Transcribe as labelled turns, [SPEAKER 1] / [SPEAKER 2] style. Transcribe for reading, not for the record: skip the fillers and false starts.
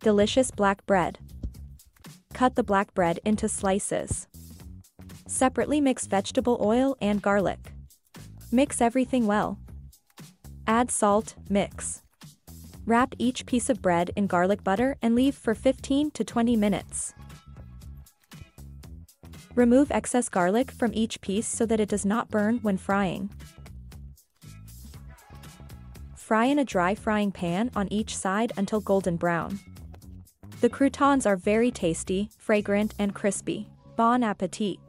[SPEAKER 1] Delicious black bread. Cut the black bread into slices. Separately mix vegetable oil and garlic. Mix everything well. Add salt, mix. Wrap each piece of bread in garlic butter and leave for 15 to 20 minutes. Remove excess garlic from each piece so that it does not burn when frying. Fry in a dry frying pan on each side until golden brown. The croutons are very tasty, fragrant and crispy. Bon appetit!